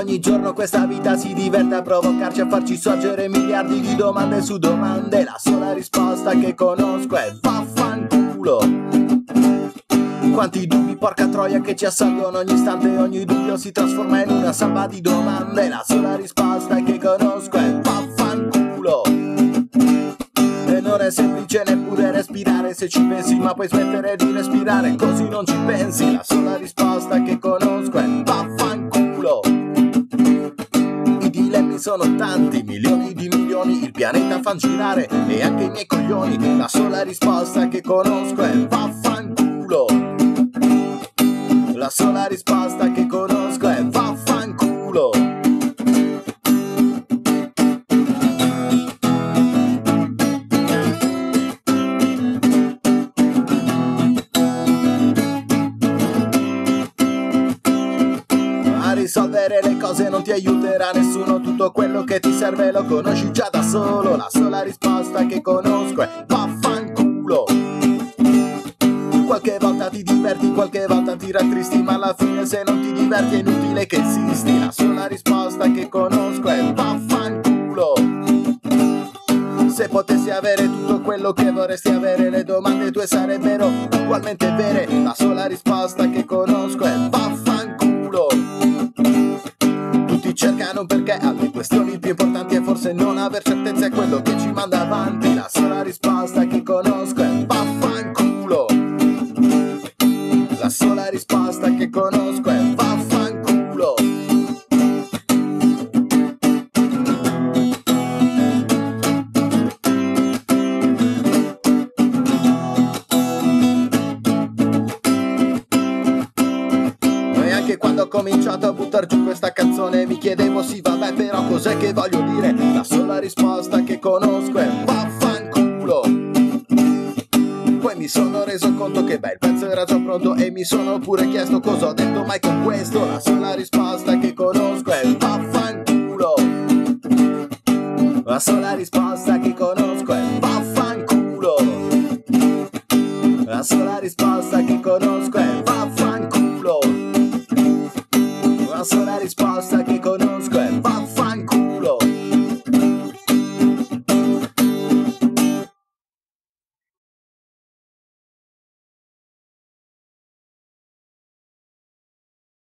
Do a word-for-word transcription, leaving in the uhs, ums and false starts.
ogni giorno questa vita si diverte a provocarci, a farci sorgere miliardi di domande su domande. La sola risposta che conosco è vaffanculo. Quanti dubbi, porca troia, che ci assalgono ogni istante, ogni dubbio si trasforma in una salva di domande. La sola risposta che conosco è vaffanculo. E non è semplice neppure respirare se ci pensi, ma puoi smettere di respirare così non ci pensi. La sola risposta che conosco è vaffanculo. I dilemmi sono tanti, milioni di milioni, il pianeta fan girare e anche i miei coglioni. La sola risposta che conosco è vaffanculo. La sola risposta che conosco è vaffanculo. A risolvere le cose non ti aiuterà nessuno, tutto quello che ti serve lo conosci già da solo. La sola risposta che conosco è vaffanculo. Qualche volta ti diverti, qualche volta ti rattristi, ma alla fine se non ti diverti è inutile che esisti. La sola risposta che conosco è vaffanculo. Se potessi avere tutto quello che vorresti avere, le domande tue sarebbero ugualmente vere. La sola risposta che conosco è vaffanculo. Tutti cercano un perché alle questioni più importanti e forse non aver certezza è quello che ci manda avanti. La sola risposta che conosco è vaffanculo. La sola risposta che conosco è vaffanculo. E anche quando ho cominciato a buttar giù questa canzone mi chiedevo sì vabbè però cos'è che voglio dire. La sola risposta che conosco è vaffanculo. Poi mi sono reso conto che beh il pezzo era già pronto e mi sono pure chiesto cosa ho detto mai con questo. La sola risposta che conosco è vaffanculo. La sola risposta che conosco è vaffanculo. La sola risposta che conosco è vaffanculo. La sola risposta che conosco